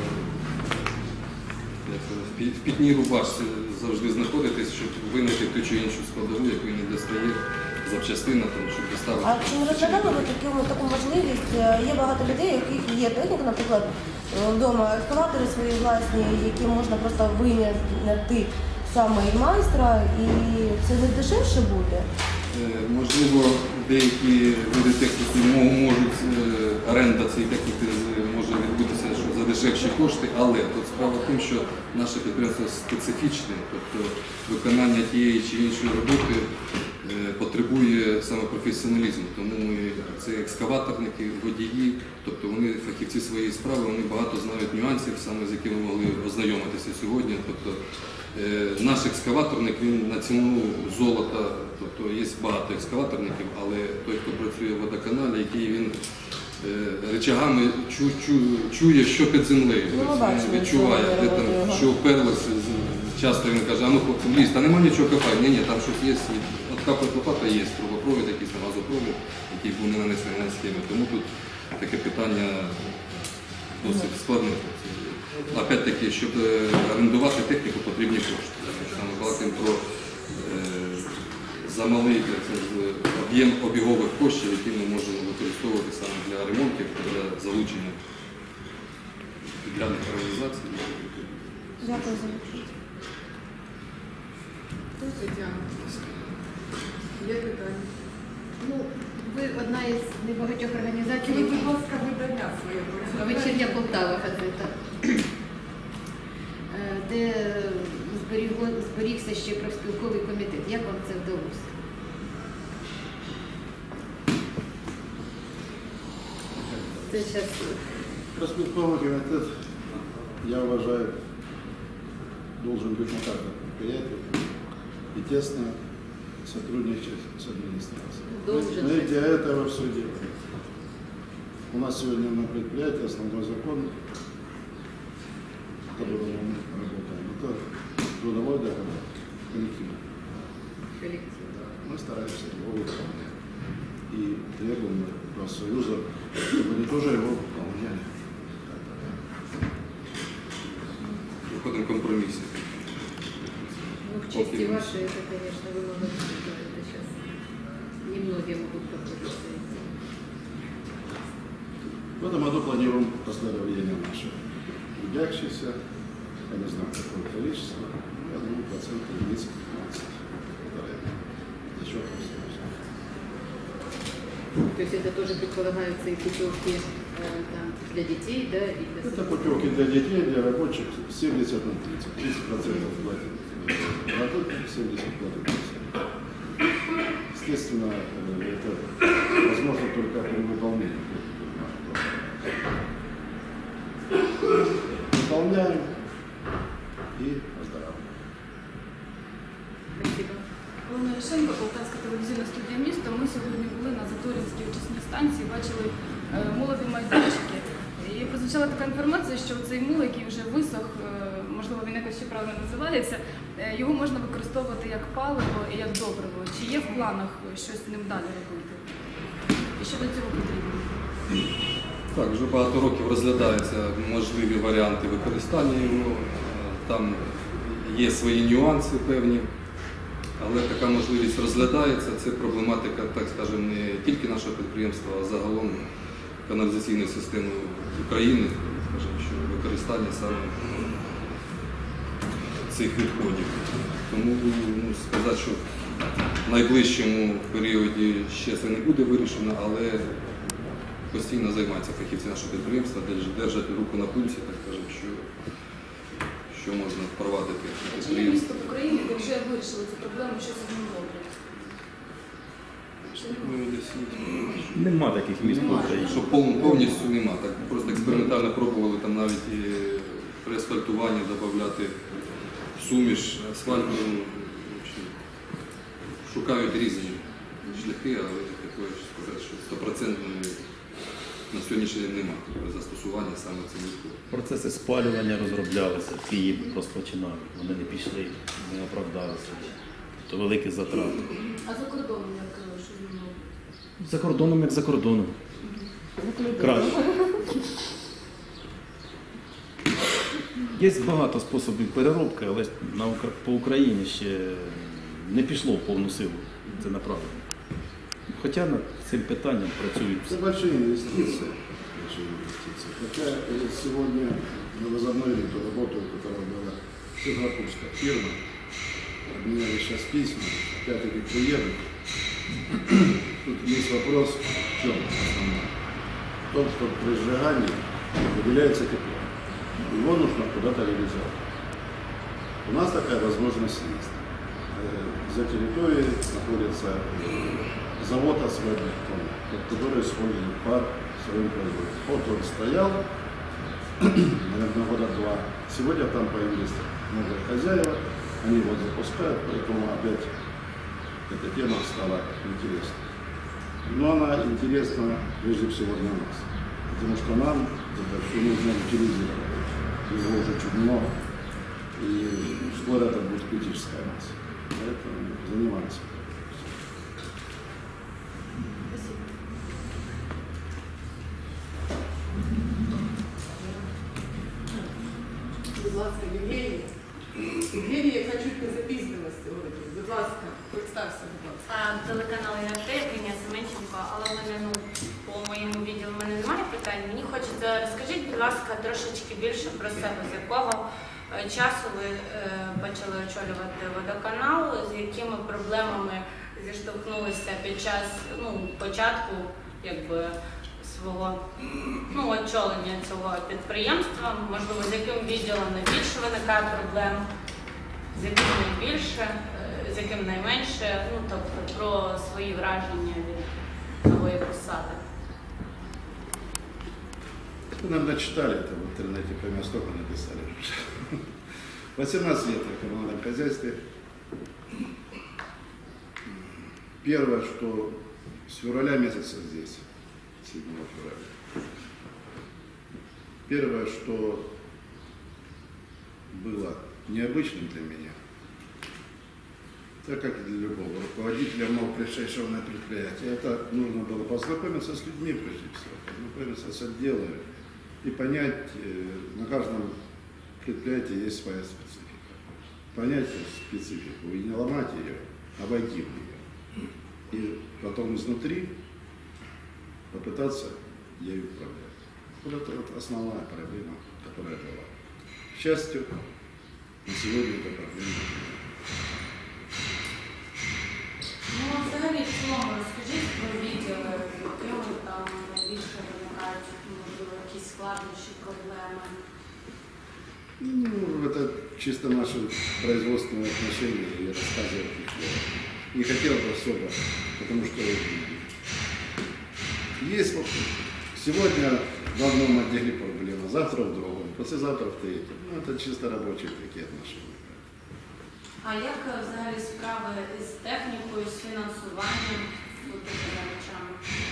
Speaker 12: в пітній рубашці завжди знаходитись, щоб винайти ту чи іншу складову, яку не достає запчастина, там, щоб доставити.
Speaker 2: А чи не розглядали ви таку можливість? Є багато людей, у яких є техніка, наприклад, вдома екскаватори свої власні, які можна просто виняти саме і майстра, і це не дешевше буде?
Speaker 12: Можливо, деякі види техніки можуть, оренда цієї техніки може відбутися за дешевші кошти, але тут справа в тому, що наше підприємство специфічне, тобто виконання тієї чи іншої роботи потребує саме професіоналізму. Тому це екскаваторники, водії, тобто вони фахівці своєї справи, вони багато знають нюансів, саме з якими ми могли ознайомитися сьогодні. Тобто наш екскаваторник, він на ціну золота, тобто є багато екскаваторників, але той, хто працює в водоканалі, який він речагами чує, що під землею, тобто він відчуває, де там, що вперлося, часто він каже, а ну хлопці, в ліс, та нема нічого копати, ні, там щось є, откапать лопата є, трубопровід, якийсь там газопровід, який був не нанесений на схемі, тому тут таке питання досить складне. Опять-таки, щоб орендувати техніку, потрібні кошти. Ми балакаємо про замалий об'єм обігових коштів, які ми можемо використовувати саме для ремонтів, для залучення підрядних організацій.
Speaker 2: Дякую за відповідь.
Speaker 3: Тетяна, є питання?
Speaker 9: Ну, ви одна із небагатьох організацій,
Speaker 3: Ви, будь ласка, видання своє.
Speaker 9: Вечірня Полтава газета, де зберігся ще профспілковий комітет. Як вам це вдалося? Це зараз...
Speaker 4: Профспілковий комітет, я вважаю, должен быть на каждом предприятии и тесно сотрудничать с администрацией. Мы для этого все делаем. У нас сегодня на предприятии основной закон, по которому мы работаем, это трудовой договор, коллективный. Мы стараемся его выполнять. И требуем профсоюза, чтобы они тоже его выполняли.
Speaker 12: Выходим в компромиссе.
Speaker 9: Ну, в чести вашей, это, конечно, вы можете сказать, это сейчас немногие могут подтвердить.
Speaker 4: В этом году планируем поздравления наших трудящихся, я не знаю какое количество, я думаю, 10-15%. За счет профсоюза.
Speaker 9: То есть это тоже предполагаются и путевки там, для детей, да? И для...
Speaker 4: Это путевки для детей, для рабочих 70 на 30. 30% платит работник, 70% платит. Естественно, это возможно только при выполнении. Выполняем и оздоравливаем.
Speaker 9: Спасибо.
Speaker 11: Олена Ляшенко, Полтавська телевізійна студія міста. Ми сьогодні були на Заторівській очисній станції, бачили молові майданчики. І прозвучала така інформація, що цей мул, який вже висох, можливо, він якось ще правильно називається, його можна використовувати як паливо і як добриво. Чи є в планах щось з ним далі робити? І що до цього потрібно?
Speaker 12: Так, вже багато років розглядаються можливі варіанти використання його. Там є свої нюанси певні, але така можливість розглядається. Це проблематика, так скажемо, не тільки нашого підприємства, а загалом каналізаційної системи України, скажімо, що використання саме цих відходів. Тому сказати, що в найближчому періоді ще це не буде вирішено, але постійно займаються фахівці нашого підприємства, держать руку на пульсі, так скажемо, що можна впровадити на
Speaker 11: Чи є місто
Speaker 12: підприємство.
Speaker 11: в Україні, де вже вирішили цю проблему, що з ним роблять?
Speaker 13: Нема таких міст в Україні.
Speaker 12: Що повністю нема. Так просто експериментально пробували там навіть і при асфальтуванні додати суміш асфальту. Шукають різні шляхи, але такої сказати, що 100% на сьогоднішній день немає застосування саме цього відходу.
Speaker 13: Процеси спалювання розроблялися, Київ розпочинав, вони не пішли, не оправдалися. То великі затрати.
Speaker 11: А за кордоном як що з ним?
Speaker 13: За кордоном, як за кордоном. Краще. Є багато способів переробки, але по Україні ще не пішло в повну силу. Це направлено. Хоча над цим питанням працюють всі.
Speaker 4: Это большие инвестиции. Хотя сегодня мы возобновили ту работу, которая была в сингапурской фирме. Обменяли сейчас письма, опять-таки приедут. Тут есть вопрос в чем основной? В том, что при сжигании выделяется тепло. Его нужно куда-то реализовать. У нас такая возможность есть. За территорией находится завод «Асфальтбетон», который использует пар в своем производстве. Вот он стоял, наверное, года 2. Сегодня там появились новые хозяева, они его запускают, поэтому опять эта тема стала интересной. Но она интересна прежде всего для нас, потому что нам это все нужно утилизировать. Его уже чуть много, и скоро это будет критическая масса. Поэтому занимаемся.
Speaker 14: Будь ласка, Євгенія. Євгенія, яка чуть не запізнилася. Будь ласка, представся, будь ласка.
Speaker 15: Телеканал ІНТ, Євгенія Семенченко, але в мене, по моєму відділу в мене немає питань. Мені хочеться, розкажіть, будь ласка, трошечки більше про себе, з якого часу ви почали очолювати водоканал, з якими проблемами зіштовхнулися під час початку свого очолення цього підприємства, можливо, з яким відділом найбільше виникає проблем, з яким найбільше, з яким найменше, тобто про свої враження від нової посади.
Speaker 4: Вы, наверное, читали это в интернете, прямо столько написали. 18 лет в коммунальном хозяйстве. Первое, что с февраля месяца здесь, 7 февраля. Первое, что было необычным для меня, так как и для любого руководителя, мол, пришедшего на предприятие, это нужно было познакомиться с людьми, прежде всего, познакомиться с отделами и понять, на каждом предприятии есть своя специфика. Понять специфику и не ломать ее, а войти в нее. И потом изнутри попытаться ею управлять. Вот это вот основная проблема, которая была. К счастью, на сегодня эта проблема нет.
Speaker 15: Взагалі, в цілому, розкажіть про відділи, якими там найбільше виникають, можливо, якісь складнощі, проблеми?
Speaker 4: Это чисто наши производственные отношения, и рассказывать их не хотел бы особо, потому что есть вот сегодня в одном отделе проблема, завтра в другом, послезавтра в третьем. Это чисто рабочие такие отношения.
Speaker 15: А як взагалі справи з технікою, з фінансуванням, такими речами?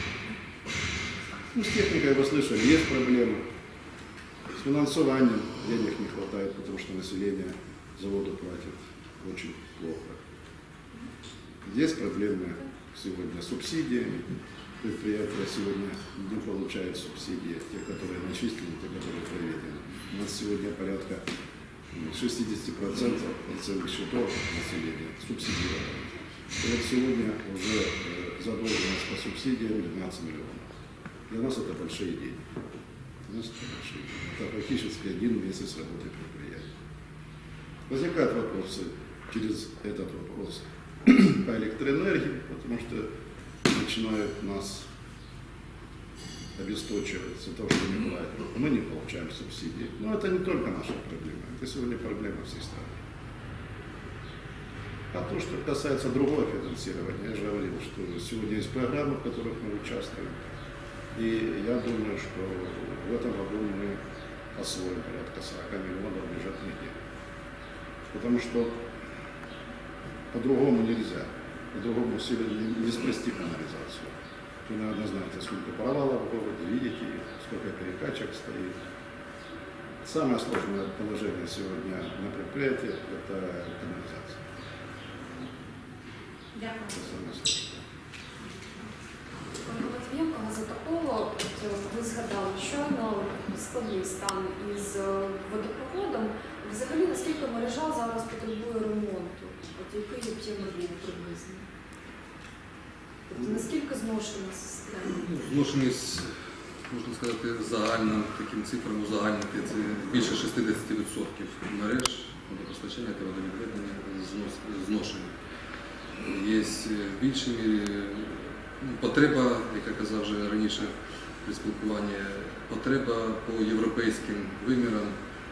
Speaker 4: С техникой вы слышали, есть проблемы. С финансованием денег не хватает, потому что население заводу платит очень плохо. Есть проблемы сегодня с субсидиями. Предприятия сегодня не получают субсидии, те, которые начислены, те, которые проведены. У нас сегодня порядка 60% целых счетов населения субсидировано. И вот сегодня уже задолженность по субсидиям 12 миллионов. Для нас это большие деньги. Для нас это большие деньги. Это практически 1 месяц работы предприятия. Возникают вопросы через этот вопрос по электроэнергии, потому что начинают нас обесточивать за то, что не платят. Мы не получаем субсидии. Но это не только наша проблема. Это сегодня проблема всей страны. А то, что касается другого финансирования, я же говорил, что сегодня есть программы, в которых мы участвуем. И я думаю, что в этом году мы освоим порядка 40 миллионов бюджетных денег. Потому что по-другому нельзя. По-другому сегодня не спасти канализацию. Вы, наверное, знаете, сколько провалов в городе, видите, сколько перекачек стоит. Самое сложное положение сегодня на предприятии – это канализация.
Speaker 15: Дякую.
Speaker 4: Это самое сложное.
Speaker 16: Матвієнко, газотополо, ви згадали щойно складний стан із водопроводом. Взагалі, наскільки мережа зараз потребує ремонту? От який об'єм робіт приблизно? Наскільки зношена система?
Speaker 12: Зношеність, можна сказати, загальним таким цифрам узагальнити, це більше 60% мереж водопостачання та водовідведення зношені. Є в більшій мірі потреба, як я казав вже раніше при спілкуванні, потреба по європейським вимірам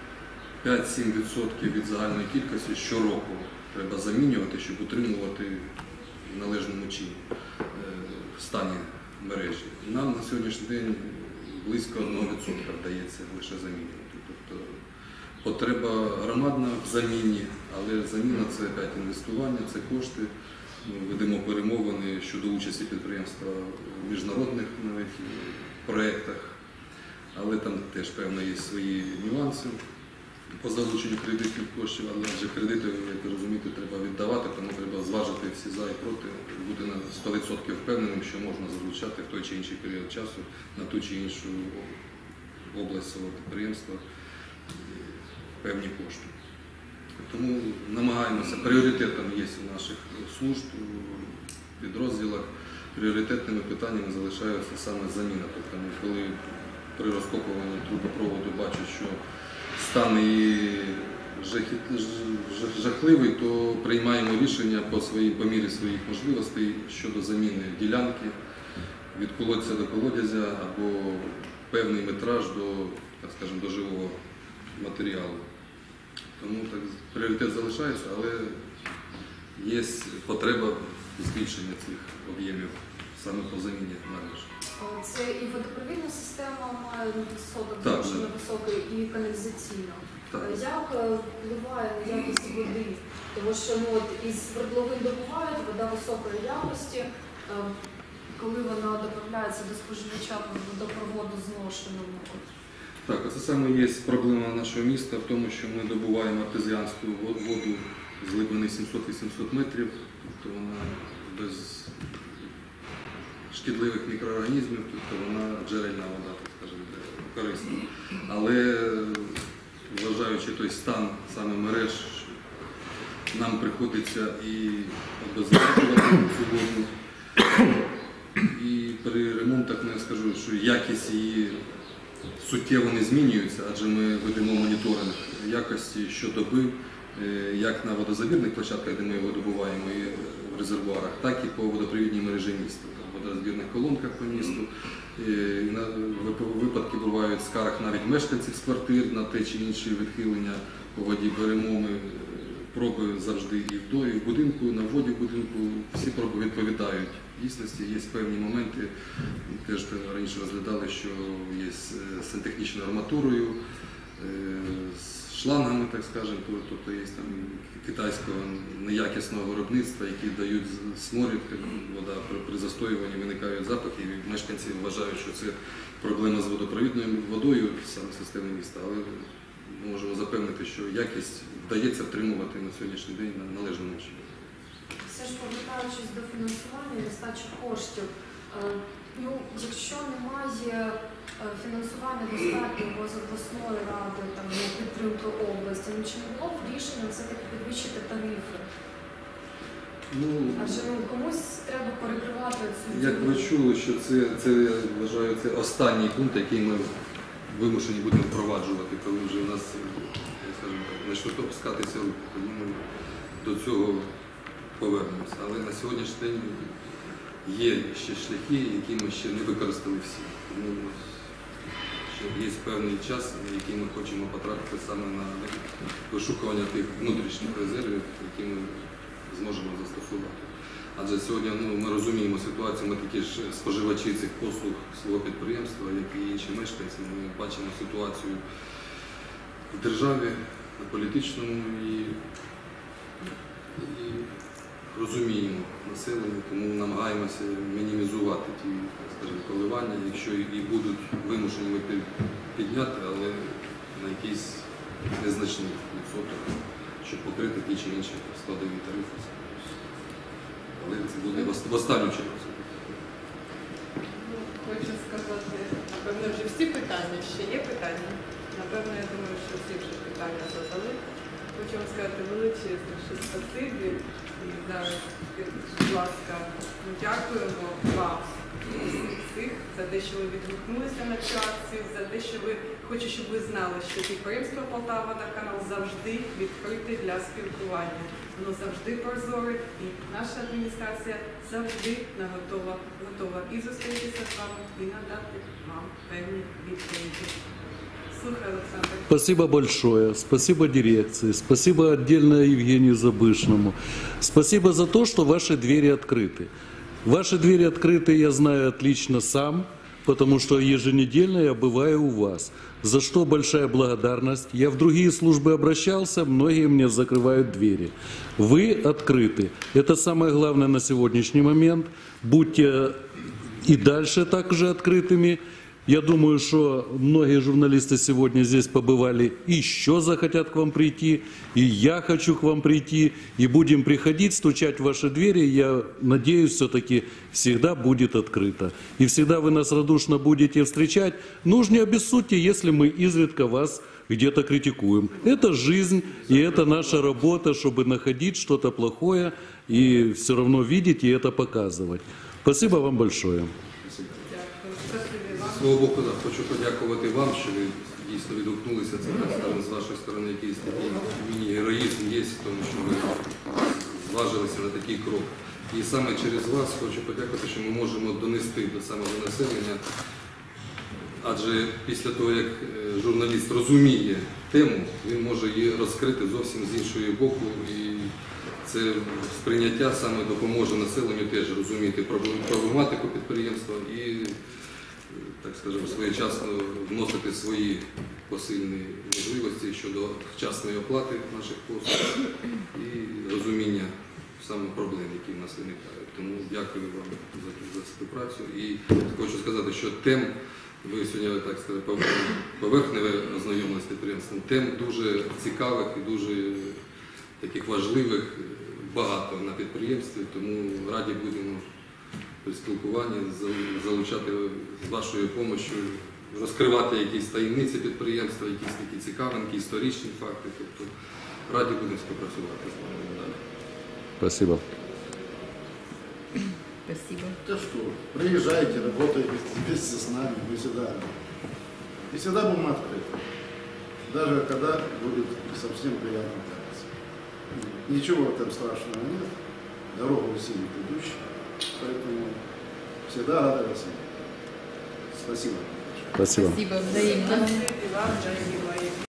Speaker 12: 5-7% від загальної кількості щороку треба замінювати, щоб утримувати в належному чині в стані мережі. Нам на сьогоднішній день близько 1% вдається лише замінювати. Тобто потреба громадна в заміні, але заміна – це опять інвестування, це кошти. Ми ведемо перемовини щодо участі підприємства в міжнародних навіть проєктах, але там теж певно є свої нюанси по залученню кредитних коштів, але вже кредити, як ви розумієте, треба віддавати, тому треба зважити всі за і проти, бути на 100% впевненим, що можна залучати в той чи інший період часу на ту чи іншу область свого підприємства певні кошти. Тому намагаємося, пріоритетом є у наших служб, у підрозділах, пріоритетними питаннями залишаються саме заміна. Тобто, коли при розкопуванні трубопроводу бачать, що стан і жахливий, то приймаємо рішення по мірі своїх можливостей щодо заміни ділянки від колодця до колодязя або певний метраж до, так скажемо, до живого матеріалу. Тому так, пріоритет залишається, але є потреба збільшення цих об'ємів саме по заміні мереж.
Speaker 16: Це і водопровідна система має відсоток
Speaker 12: Так,
Speaker 16: дуже високий, і каналізаційна.
Speaker 12: Так.
Speaker 16: Як впливає на якість води? Тому що із свердловин добувають вода високої якості, коли вона доправляється до споживача по водопроводу зношеному.
Speaker 12: Так, це саме є проблема нашого міста в тому, що ми добуваємо артезіанську воду з глибини 700-800 метрів, тобто вона без шкідливих мікроорганізмів, тобто вона джерельна вода, так скажемо, корисна. Але вважаючи той стан саме мереж, нам приходиться і обеззаражувати цю воду. І при ремонтах я скажу, що якість її суттєво не змінюється, адже ми ведемо моніторинг якості щодоби, як на водозабірних площадках, де ми його добуваємо, і в резервуарах, так і по водопровідній мережі міста, в водозабірних колонках по місту. Випадки бувають скарг навіть мешканців з квартир на те чи інші відхилення по воді. Беремо ми проби завжди і в будинку, на вводі в будинку, всі проби відповідають дійсності. Є певні моменти, теж раніше розглядали, що є з сантехнічною арматурою, з шлангами, так скажемо, тобто є там китайського неякісного виробництва, які дають сморід, вода при застоюванні виникають запахи, і мешканці вважають, що це проблема з водопровідною водою, саме системи міста, але ми можемо запевнити, що якість вдається втримувати на сьогоднішній день на належному чині.
Speaker 16: Все ж повертаючись до фінансування, нестачі коштів, якщо немає фінансування достатнього з обласної ради на підтримку області, чи не було б рішення все-таки підвищити тарифи? Адже комусь треба перекривати цю.
Speaker 12: Як ви чули, що це я вважаю, це останній пункт, який ми вимушені будемо впроваджувати, коли вже у нас, скажімо так, почнуть опускатися, тоді ми до цього повернемося. Але на сьогоднішній день є ще шляхи, які ми ще не використали всі. Тому ще є певний час, який ми хочемо потрапити саме на вишукування тих внутрішніх резервів, які ми зможемо застосувати. Адже сьогодні ми розуміємо ситуацію, ми такі ж споживачі цих послуг свого підприємства, як і інші мешканці. Ми бачимо ситуацію в державі, на політичному і розуміємо населення, тому намагаємося мінімізувати ті, скажімо, коливання, якщо і будуть вимушені ми підняти, але на якийсь незначний відсоток, щоб покрити ті чи інші складові тарифи. Але це буде в останню чергу.
Speaker 14: Хочу сказати, напевно, вже всі питання, ще є питання. Напевно, я думаю, що всі вже питання задали.
Speaker 3: Хочу вам сказати величезне, що спасибі. І зараз, будь ласка, ми дякуємо вам всіх за те, що ви відгукнулися на цю акцію, за те, що ви, хочу, щоб ви знали, що підприємство «Полтававодоканал» завжди відкрите для спілкування. Воно завжди прозоре, і наша адміністрація завжди готова і зустрітися з вами, і надати вам певні відповіді. Слухай, Олександр.
Speaker 1: Спасибо большое, спасибо дирекции, спасибо отдельно Евгению Забышному. Спасибо за то, что ваши двери открыты. Ваши двери открыты, я знаю отлично сам, потому что еженедельно я бываю у вас. За что большая благодарность. Я в другие службы обращался, многие мне закрывают двери. Вы открыты. Это самое главное на сегодняшний момент. Будьте и дальше также открытыми. Я думаю, что многие журналисты сегодня здесь побывали, еще захотят к вам прийти, и я хочу к вам прийти, и будем приходить, стучать в ваши двери. Я надеюсь, все-таки всегда будет открыто. И всегда вы нас радушно будете встречать. Ну уж не обессудьте, если мы изредка вас где-то критикуем. Это жизнь, и это наша работа, чтобы находить что-то плохое, и все равно видеть и это показывать. Спасибо вам большое.
Speaker 12: З свого боку, хочу подякувати вам, що ви дійсно відгукнулися. Це, так скажемо, з вашої сторони якийсь такий міні-героїзм є, тому що ви зважилися на такий крок. І саме через вас хочу подякувати, що ми можемо донести до самого населення, адже після того, як журналіст розуміє тему, він може її розкрити зовсім з іншого боку. І це сприйняття саме допоможе населенню теж розуміти проблематику підприємства і, так скажемо, своєчасно вносити свої посильні можливості щодо вчасної оплати наших послуг і розуміння саме проблем, які в нас виникають. Тому дякую вам за співпрацю. І хочу сказати, що тем, ви сьогодні, так сказати, поверхнево ознайомилися з підприємством, тем дуже цікавих і дуже таких важливих багато на підприємстві, тому раді будемо при спілкуванні залучати з вашою допомогою, розкривати якісь таємниці підприємства, якісь такі цікавинки, історичні факти. Тобто раді будемо співпрацювати з вами далі.
Speaker 1: Спасибо.
Speaker 4: Спасибо. То что, приезжайте, работайте вместе с нами, мы всегда и всегда будем открыты. Даже когда будет совсем приятно кажется. Ничего в этом страшного нет. Дорога усилит идущая. Поэтому всегда рады вас видеть. Спасибо.
Speaker 1: Спасибо.
Speaker 11: Спасибо, взаимно.